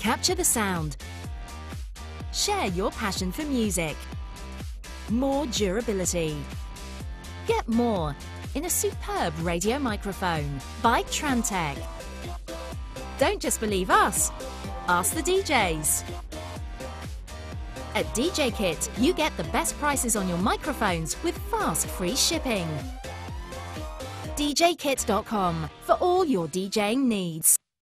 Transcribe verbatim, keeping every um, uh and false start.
Capture the sound. Share your passion for music. More durability. Get more in a superb radio microphone by Trantec. Don't just believe us, ask the D Js. At D J Kit, you get the best prices on your microphones with fast free shipping. d j kit dot com for all your DJing needs.